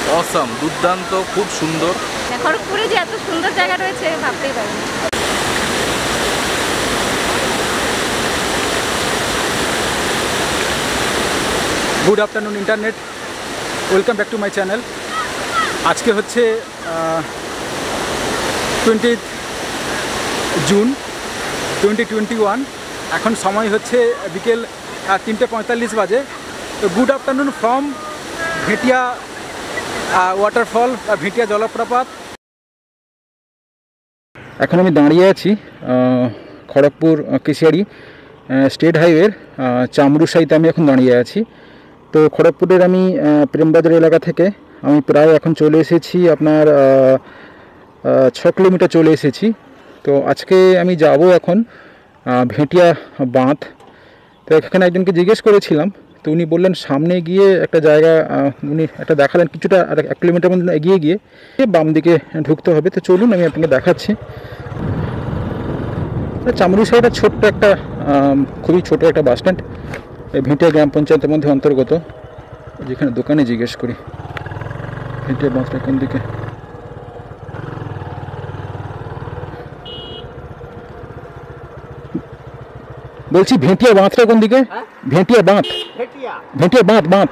Awesome, দুর্দান্ত, খুব সুন্দর। খড়গপুরে যে এত সুন্দর জায়গা রয়েছে ভাবতেই পারিনি। Good afternoon internet, welcome back to my channel. আজকে হচ্ছে 20 জুন 2021। এখন সময় হচ্ছে বিকেল 3:45 বাজে। তো good afternoon from Bhetia waterfall, Bhetia জলপ্রপাত। এখন আমি দাঁড়িয়ে আছি খড়গপুর কেশিয়ারি স্টেট হাইওয়ের চামরুসাইতে আমি এখন দাঁড়িয়ে আছি। তো খড়গপুরের আমি প্রেমবাজার এলাকা থেকে আমি প্রায় এখন চলে এসেছি আপনার 6 কিলোমিটার চলে এসেছি। তো আজকে আমি যাব এখন ভেটিয়া বাঁধ। তো এখানে একজনকে জিজ্ঞেস করেছিলাম, তো উনি বললেন সামনে গিয়ে একটা জায়গা উনি একটা দেখালেন, কিছুটা 1 কিলোমিটার মধ্যে এগিয়ে গিয়ে বাম দিকে ঢুকতে হবে। তো চলুন আমি আপনাকে দেখাচ্ছি। চামরুসাইটা ছোট্ট একটা খুবই ছোট একটা বাস স্ট্যান্ড, ভেটিয়া গ্রাম পঞ্চায়েতের মধ্যে অন্তর্গত। যেখানে দোকানে জিজ্ঞেস করি ভেটিয়া বাঁধটা কোন দিকে। বলছি ভেটিয়া বাঁধটা কোন দিকে? ভেটিয়া বাঁধ, ভেটিয়া বাঁধ, বাঁধ।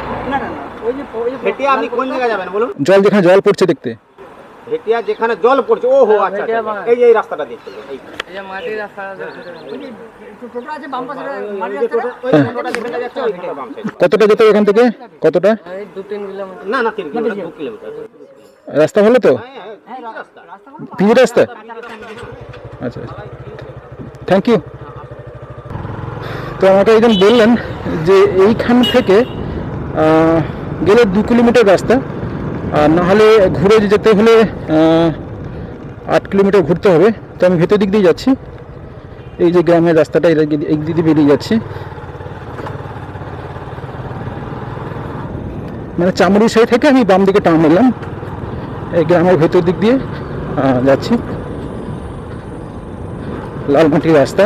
জল যেখানে জল পড়ছে দেখতে, ভেটিয়া যেখানে জল পড়ছে। ও হো, আচ্ছা, এই যে এই রাস্তাটা দেখতে, এই যে মাটির রাস্তাটা দেখতে, টোটো আছে বাম পাশে, মাটির রাস্তাটা, ওই টোটোটা যেখানে যাচ্ছে ওইখানে বাম সাইড। কতটা যেতে এখান থেকে? কতটা? এই 2-3 কিলোমিটার। না 3 কিলোমিটার, 2 কিলোমিটার রাস্তা হলো তো? হ্যাঁ রাস্তা, পিচ রাস্তা। আচ্ছা, থ্যাংক ইউ। তো আমাকে একজন বললেন যে এইখান থেকে গেলে 2 কিলোমিটার রাস্তা, আর নাহলে ঘুরে যেতে হলে 8 কিলোমিটার ঘুরতে হবে। তো আমি ভেতর দিক দিয়ে যাচ্ছি, এই যে গ্রামের রাস্তাটা এই দিক দিয়ে বেরিয়ে যাচ্ছি। মানে চামরুসাই থেকে আমি বাম দিকে টার্ন নিলাম, এই গ্রামের ভেতর দিক দিয়ে যাচ্ছি, লালমাটির রাস্তা।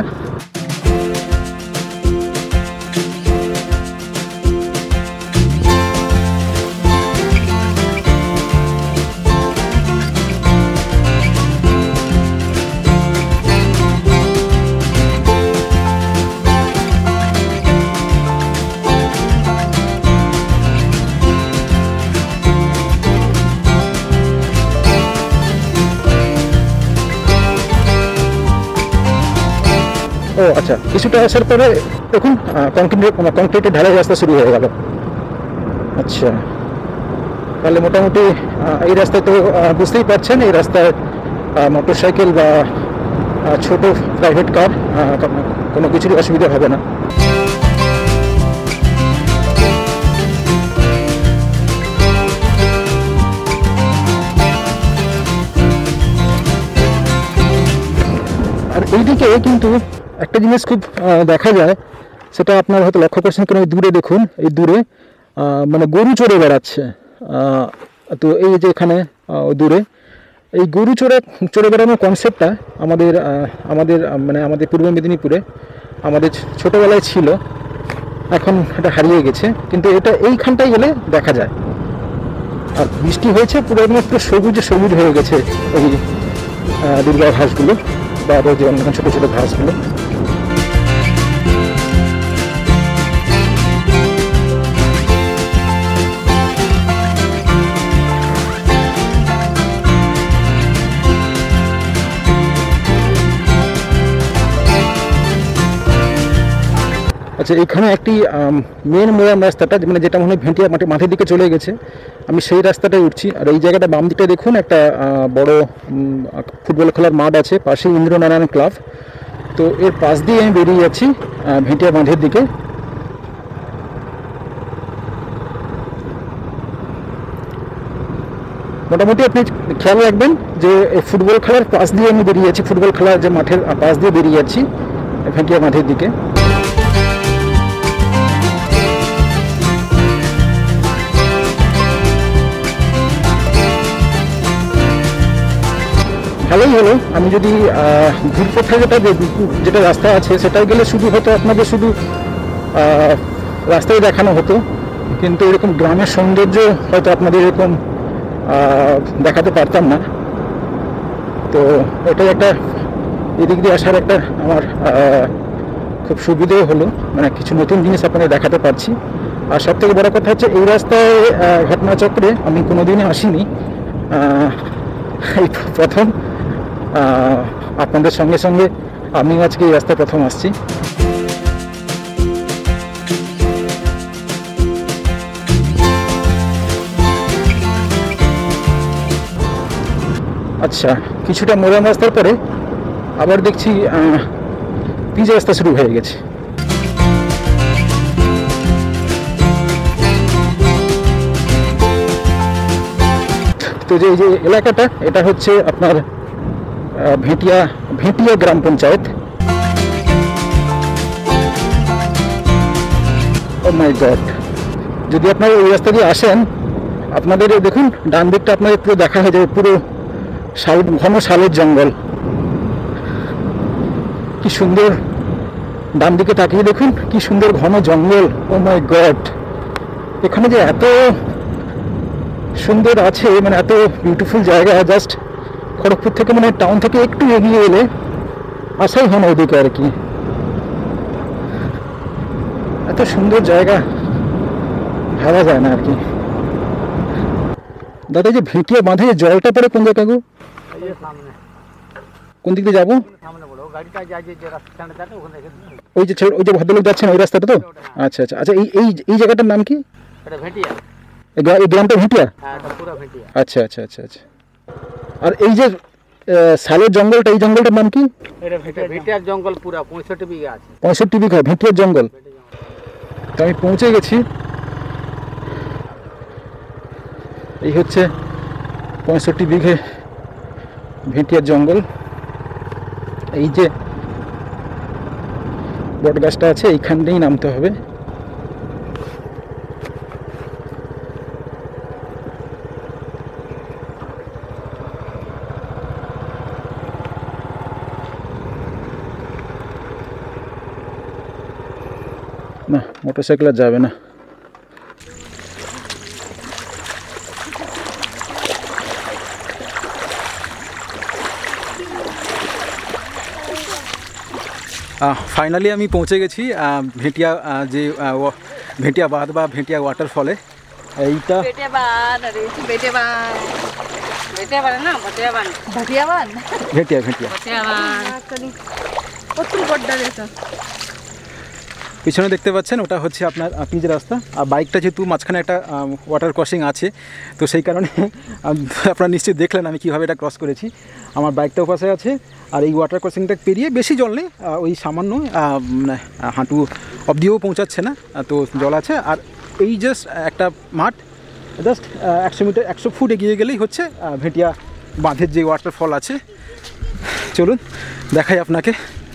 ও আচ্ছা, কিছুটা আসার পরে দেখুন কংক্রিটের ঢালাই রাস্তা শুরু হয়ে গেল। আচ্ছা, তাহলে মোটামুটি এই রাস্তায় তো বুঝতেই পারছেন, এই রাস্তায় মোটর সাইকেল বা ছোট প্রাইভেট কার কোনো কিছুরই অসুবিধা হবে না। আর এইদিকে কিন্তু একটা জিনিস খুব দেখা যায়, সেটা আপনার হয়তো লক্ষ্য করছেন কিনা, দূরে দেখুন, এই দূরে মানে গরু চড়ে বেড়াচ্ছে। তো এই যে এখানে দূরে এই গরু চড়ে বেড়ানোর কনসেপ্টটা আমাদের মানে আমাদের পূর্ব মেদিনীপুরে আমাদের ছোটোবেলায় ছিল, এখন এটা হারিয়ে গেছে। কিন্তু এটা এইখানটায় গেলে দেখা যায়। আর বৃষ্টি হয়েছে, পুরো সবুজ সবুজ হয়ে গেছে ওই দুর্গা ঘাসগুলো বা যে অন্য ছোটো ছোটো ঘাসগুলো। আচ্ছা, এখানে একটি মেন মোয়াম রাস্তাটা, মানে যেটা মনে হয় ভেটিয়া মাঠের দিকে চলে গেছে, আমি সেই রাস্তাটায় উঠছি। আর এই জায়গাটা বাম দিকটা দেখুন, একটা বড় ফুটবল খেলার মাঠ আছে, পাশে ইন্দ্রনারায়ণ ক্লাব। তো এর পাশ দিয়ে আমি বেরিয়ে যাচ্ছি ভেটিয়া বাঁধের দিকে। মোটামুটি আপনি খেয়াল রাখবেন যে ফুটবল খেলার পাশ দিয়ে আমি বেরিয়ে যাচ্ছি, ফুটবল খেলার যে মাঠের পাশ দিয়ে বেরিয়ে যাচ্ছি ভেটিয়া বাঁধের দিকে। ভালোই হলো। আমি যদি ঘুরপথে যেটা রাস্তা আছে সেটাই গেলে শুধু হতো আপনাদের শুধু রাস্তায় দেখানো হতো, কিন্তু এরকম গ্রামের সৌন্দর্য হয়তো আপনাদের এরকম দেখাতে পারতাম না। তো এটাই একটা এদিক দিয়ে আসার একটা আমার খুব সুবিধেও হলো, মানে কিছু নতুন জিনিস আপনাদের দেখাতে পারছি। আর সব থেকে বড় কথা হচ্ছে এই রাস্তায় ঘটনাচক্রে আমি কোনোদিনই আসিনি, এই প্রথম। আপনাদের সঙ্গে সঙ্গে আমি আজকে এই রাস্তায় প্রথম আসছি। আচ্ছা, কিছুটা মোরাম রাস্তার পরে আবার দেখছি পিচ রাস্তা শুরু হয়ে গেছে। তো যে এই যে এলাকাটা, এটা হচ্ছে আপনার ভেটিয়া গ্রাম পঞ্চায়েত। ও মাই গড, যদি আপনারা ওই রাস্তা দিয়ে আসেন, আপনাদের দেখুন ডান দিকটা আপনাদের পুরো দেখা হয়ে যাবে, পুরো ঘন শালের জঙ্গল। কি সুন্দর, ডান দিকে তাকিয়ে দেখুন কি সুন্দর ঘন জঙ্গল। ও মাই গড, এখানে যে এত সুন্দর আছে, মানে এত বিউটিফুল জায়গা, জাস্ট খড়গপুর থেকে মানে টাউন থেকে একটু এগিয়ে এলে আসাই হয় না ওদিকে আর কি। এত সুন্দর জায়গা ভাবা যায় না আর কি। দাদা, যে ভেটিয়া বাঁধে জলটা পড়ে কোন জায়গা গো? কোন দিক দিয়ে যাবো? ওই যে ভদ্রলোক যাচ্ছেন ওই রাস্তাটা তো? আচ্ছা আচ্ছা আচ্ছা, এই জায়গাটার নাম কি? এই গ্রামটা ভেটিয়া? আচ্ছা আচ্ছা আচ্ছা আচ্ছা। আর এই যে শালের জঙ্গলটা, এই জঙ্গলটার নাম কি? ভেটিয়ার জঙ্গল পুরা 65 বিঘা আছে। 65 বিঘা ভেটিয়ার জঙ্গল। তো আমি পৌঁছে গেছি। এই হচ্ছে 65 বিঘে ভেটিয়ার জঙ্গল। এই যে বট গাছটা আছে, এইখানটাই নামতে হবে। না, মোটরসাইকেল আর যাবে না। ফাইনালি আমি পৌঁছে গেছি ভেটিয়া, যে ভেটিয়া বাঁধ বা ভেটিয়া ওয়াটারফলে। এইটা ভেটিয়া পিছনে দেখতে পাচ্ছেন, ওটা হচ্ছে আপনার পিচ রাস্তা। আর বাইকটা যেহেতু মাঝখানে একটা ওয়াটার ক্রসিং আছে, তো সেই কারণে আপনারা নিশ্চয়ই দেখলেন আমি কীভাবে এটা ক্রস করেছি। আমার বাইকটাও পাশে আছে, আর এই ওয়াটার ক্রসিংটা পেরিয়ে বেশি জল নেই, ওই সামান্য হাঁটু অবধিও পৌঁছাচ্ছে না, তো জল আছে। আর এই জাস্ট একটা মাঠ, জাস্ট 100 ফুট এগিয়ে গেলেই হচ্ছে ভেটিয়া বাঁধের যে ওয়াটারফল আছে। চলুন দেখাই আপনাকে।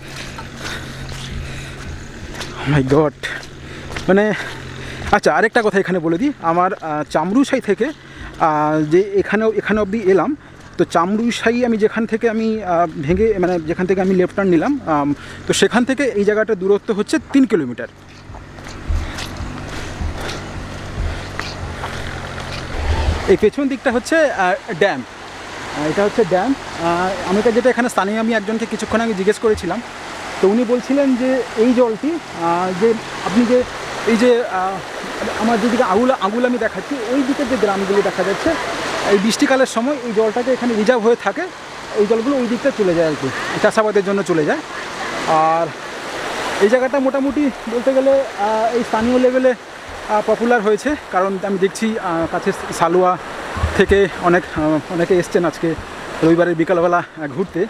মাই গড, মানে আচ্ছা, আরেকটা কথা এখানে বলে দিই। আমার চামরুসাই থেকে যে এখানে অবধি এলাম, তো চামরুসাই আমি যেখান থেকে আমি ভেঙে, মানে যেখান থেকে আমি লেফট টার্ন নিলাম, তো সেখান থেকে এই জায়গাটার দূরত্ব হচ্ছে 3 কিলোমিটার। এই পেছন দিকটা হচ্ছে ড্যাম, এটা হচ্ছে ড্যাম। আমি যেটা এখানে স্থানীয় আমি একজনকে কিছুক্ষণ আগে জিজ্ঞেস করেছিলাম, তো উনি বলছিলেন যে এই জলটি, যে আপনি যে এই যে আমার যেদিকে আগুল আমি দেখাচ্ছি, ওই দিকের যে গ্রামগুলো দেখা যাচ্ছে, এই বৃষ্টিকালের সময় এই জলটাকে এখানে রিজার্ভ হয়ে থাকে, এই জলগুলো ওই দিকটা চলে যায় আর কি, চাষাবাদের জন্য চলে যায়। আর এই জায়গাটা মোটামুটি বলতে গেলে এই স্থানীয় লেভেলে পপুলার হয়েছে, কারণ আমি দেখছি কাছে সালুয়া থেকে অনেকে এসছেন আজকে রবিবারের বিকালবেলা ঘুরতে।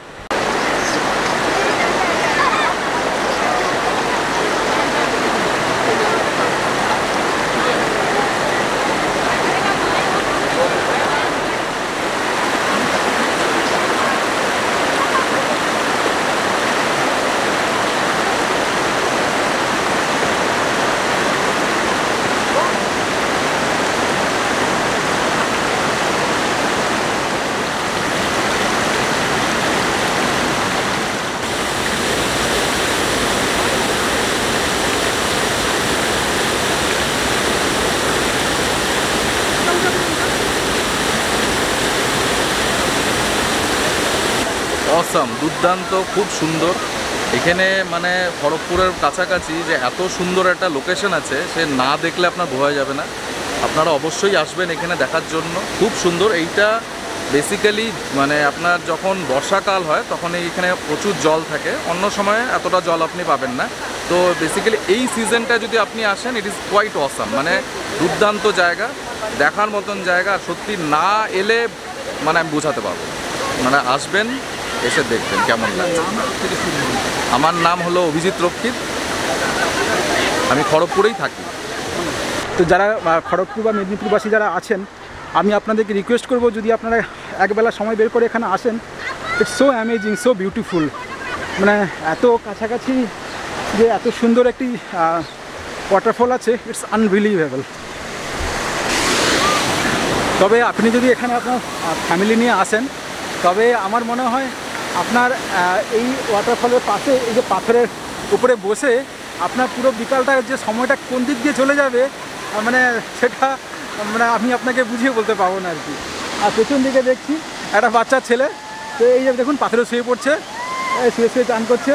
অসাম, দুর্দান্ত, খুব সুন্দর। এখানে মানে খড়গপুরের কাছাকাছি যে এত সুন্দর একটা লোকেশন আছে, সে না দেখলে আপনার বোঝা যাবে না। আপনারা অবশ্যই আসবেন এখানে দেখার জন্য, খুব সুন্দর। এইটা বেসিক্যালি মানে আপনার যখন বর্ষাকাল হয় তখন এইখানে প্রচুর জল থাকে, অন্য সময়ে এতটা জল আপনি পাবেন না। তো বেসিক্যালি এই সিজনটা যদি আপনি আসেন, ইট ইজ কোয়াইট অসাম, মানে দুর্দান্ত জায়গা, দেখার মতন জায়গা। সত্যি না এলে মানে আমি বোঝাতে পারবো, মানে আসবেন, এসে দেখবেন কেমন লাগছে। আমার নাম হলো অভিজিৎ রক্ষিত, আমি খড়গপুরেই থাকি। তো যারা খড়গপুর বা মেদিনীপুরবাসী যারা আছেন, আমি আপনাদেরকে রিকোয়েস্ট করব, যদি আপনারা একবেলা সময় বের করে এখানে আসেন, it's so amazing, so beautiful. মানে এত কাছাকাছি যে এত সুন্দর একটি ওয়াটারফল আছে, ইটস আনবিলিভেবল। তবে আপনি যদি এখানে আপনার ফ্যামিলি নিয়ে আসেন, তবে আমার মনে হয় আপনার এই ওয়াটারফলের পাশে এই যে পাথরের উপরে বসে আপনার পুরো বিকালটা যে সময়টা কোন দিক দিয়ে চলে যাবে, মানে সেটা মানে আমি আপনাকে বুঝিয়ে বলতে পারবো না আর কি। আর পেছন দিকে দেখছি একটা বাচ্চা ছেলে, তো এই যে দেখুন পাথরে শুয়ে পড়ছে, শুয়ে শুয়ে চান করছে।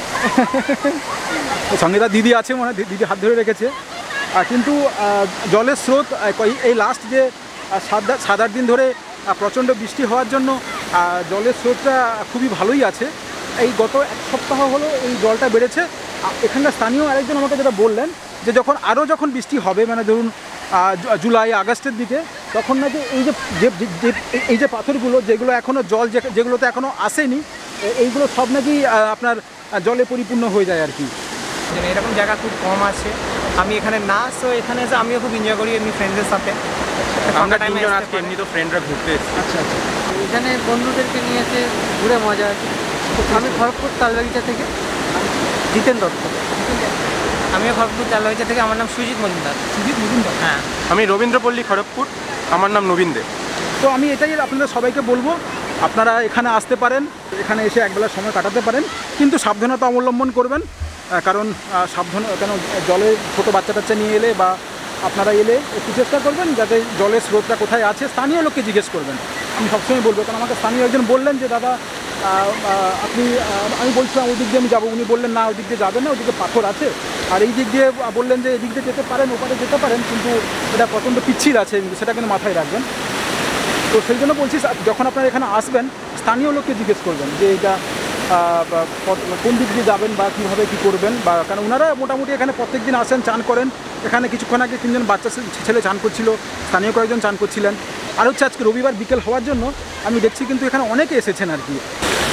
সঙ্গে তার দিদি আছে, মনে হয় দিদি হাত ধরে রেখেছে। কিন্তু জলের স্রোত এই লাস্ট যে 7-8 দিন ধরে প্রচণ্ড বৃষ্টি হওয়ার জন্য জলের স্রোতটা খুবই ভালোই আছে। এই গত 1 সপ্তাহ হলো এই জলটা বেড়েছে। এখানকার স্থানীয় আরেকজন আমাকে যেটা বললেন, যে যখন বৃষ্টি হবে, মানে ধরুন জুলাই আগস্টের দিকে, তখন নাকি এই যে পাথরগুলো যেগুলো এখনও যেগুলোতে এখনও আসেনি, এইগুলো সব নাকি আপনার জলে পরিপূর্ণ হয়ে যায় আর কি। এরকম জায়গা খুব কম আছে। আমি এখানে না, সো এখানে এসে আমিও খুব এনজয় করি এমনি ফ্রেন্ডসদের সাথে। আমরা তিনজন আজকে এমনি তো ফ্রেন্ডরা ঘুরতে এসেছি। আচ্ছা আচ্ছা। এখানে বন্ধুদেরকে নিয়ে এসে ঘুরে মজা আছে। আমি খড়গপুর তালবাগিচা থেকে জিতেন দত্ত। আমিও খড়গপুর তালবাগিচা থেকে, আমার নাম সুজিত মজুমদার। সুজিত মজুমদার। হ্যাঁ, আমি রবীন্দ্রপল্লী খড়গপুর, আমার নাম নবীন দে। তো আমি এটাই আপনাদের সবাইকে বলবো, আপনারা এখানে আসতে পারেন, এখানে এসে একবেলা সময় কাটাতে পারেন, কিন্তু সাবধানতা অবলম্বন করবেন। কারণ কেন জলে ছোটো বাচ্চা টাচ্চা নিয়ে এলে বা আপনারা এলে একটু চেষ্টা করবেন যাতে জলের স্রোতটা কোথায় আছে, স্থানীয় লোককে জিজ্ঞেস করবেন। আমি সবসময় বলবো, কারণ আমাকে স্থানীয় একজন বললেন যে দাদা আপনি, আমি বলছিলাম ওই দিক দিয়ে আমি যাবো, উনি বললেন না ওই দিক দিয়ে যাবেন না, ওদিকে পাথর আছে। আর এই দিক দিয়ে বললেন যে এই দিক দিয়ে যেতে পারেন, ওপারে যেতে পারেন, কিন্তু এটা প্রচণ্ড পিচ্ছিল আছে, সেটা কিন্তু মাথায় রাখবেন। তো সেই জন্য বলছি, যখন আপনারা এখানে আসবেন, স্থানীয় লোককে জিজ্ঞেস করবেন যে এটা কোন দিক দিয়ে যাবেন বা কীভাবে কী করবেন, বা কারণ ওনারা মোটামুটি এখানে প্রত্যেক দিন আসেন, চান করেন। এখানে কিছুক্ষণ আগে 3জন বাচ্চা ছেলে চান করছিল, স্থানীয় কয়েকজন চান করছিলেন। আর হচ্ছে আজকে রবিবার বিকেল হওয়ার জন্য আমি দেখছি কিন্তু এখানে অনেকে এসেছেন আর কি।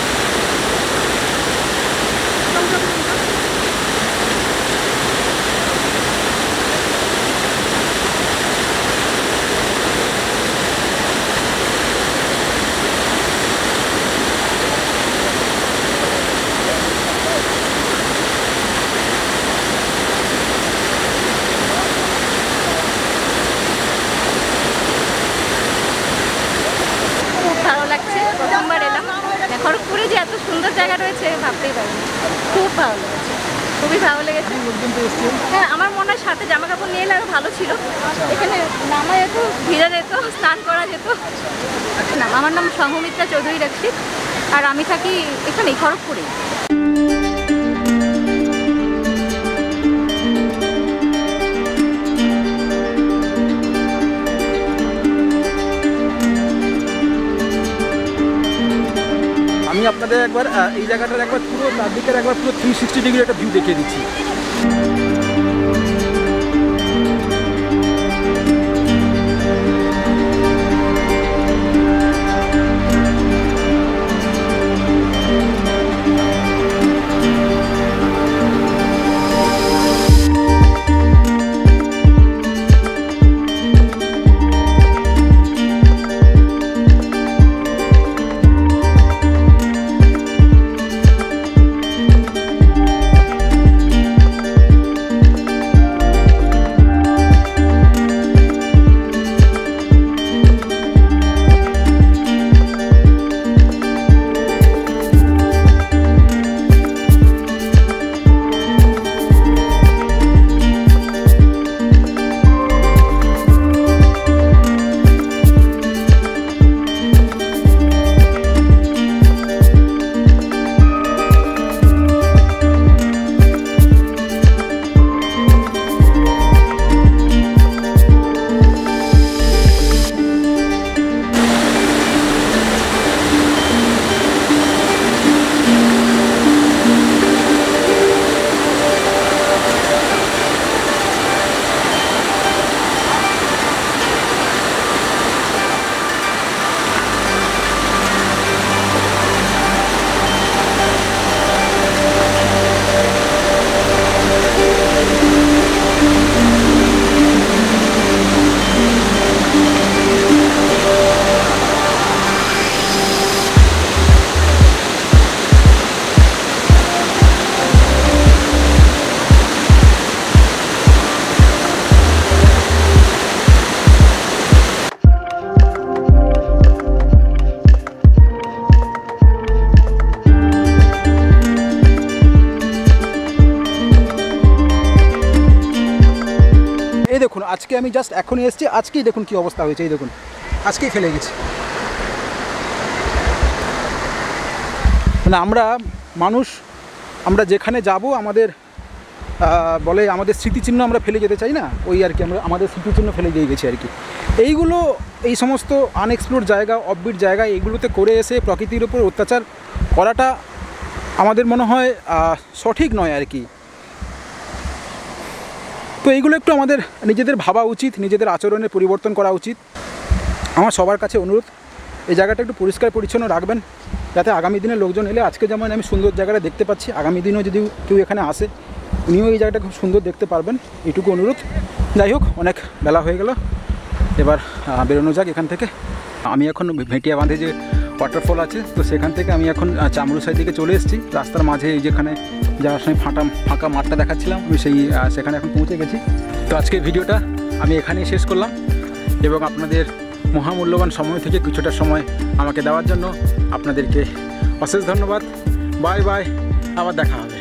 খড়গপুরে যে এত সুন্দর জায়গা রয়েছে ভাবতেই পারিনি। খুব ভালো লেগেছে, খুবই ভালো লেগেছে। হ্যাঁ, আমার মনে হয় সাথে জামা কাপড় নিয়ে এলে আরও ভালো ছিল। এখানে নামা যেত, ভিজা যেত, স্নান করা যেত। না, আমার নাম সংঘমিত্রা চৌধুরী রক্ষিত, আর আমি থাকি এখানেই খড়গপুরেই। আমি আপনাদের একবার এই জায়গাটার একবার পুরো চারদিকের একবার পুরো 360 ডিগ্রি একটা ভিউ দেখিয়ে দিচ্ছি। আজকে আমি জাস্ট এখনই এসেছি, আজকেই দেখুন কী অবস্থা হয়েছে, এই দেখুন আজকেই ফেলে গেছি। মানে আমরা মানুষ, আমরা যেখানে যাব আমাদের বলে আমাদের স্মৃতিচিহ্ন আমরা ফেলে যেতে চাই না, ওই আর কি আমরা আমাদের স্মৃতিচিহ্ন ফেলে দিয়ে গেছি আর কি। এইগুলো এই সমস্ত আনএক্সপ্লোর জায়গা, অফবিট জায়গা, এইগুলোতে করে এসে প্রকৃতির উপর অত্যাচার করাটা আমাদের মনে হয় সঠিক নয় আর কি। তো এইগুলো একটু আমাদের নিজেদের ভাবা উচিত, নিজেদের আচরণের পরিবর্তন করা উচিত। আমার সবার কাছে অনুরোধ, এই জায়গাটা একটু পরিষ্কার পরিচ্ছন্ন রাখবেন, যাতে আগামী দিনে লোকজন এলে, আজকে যেমন আমি সুন্দর জায়গাটা দেখতে পাচ্ছি, আগামী দিনেও যদি কেউ এখানে আসে উনিও এই জায়গাটা খুব সুন্দর দেখতে পারবেন, এইটুকু অনুরোধ। যাই হোক, অনেক বেলা হয়ে গেল, এবার বেরোনো যাক এখান থেকে। আমি এখন ভেটিয়া বাঁধে যে ওয়াটারফল আছে, তো সেখান থেকে আমি এখন চামরুসাই দিকে চলে এসেছি। রাস্তার মাঝে এই যেখানে যাওয়ার সময় ফাঁকা মাঠটা দেখাচ্ছিলাম, আমি সেখানে এখন পৌঁছে গেছি। তো আজকের ভিডিওটা আমি এখানেই শেষ করলাম, এবং আপনাদের মহামূল্যবান সময় থেকে কিছুটা সময় আমাকে দেওয়ার জন্য আপনাদেরকে অশেষ ধন্যবাদ। বাই বাই, আবার দেখা হবে।